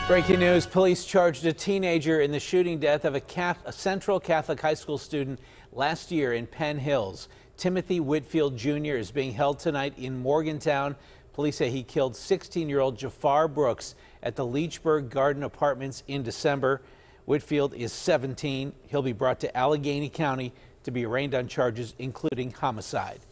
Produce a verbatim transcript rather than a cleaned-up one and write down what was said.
Breaking news, police charged a teenager in the shooting death of a, Catholic, a Central Catholic High School student last year in Penn Hills. Timothy Whitfield Junior is being held tonight in Morgantown. Police say he killed sixteen-year-old Jafar Brooks at the Leechburg Garden Apartments in December. Whitfield is seventeen. He'll be brought to Allegheny County to be arraigned on charges including homicide.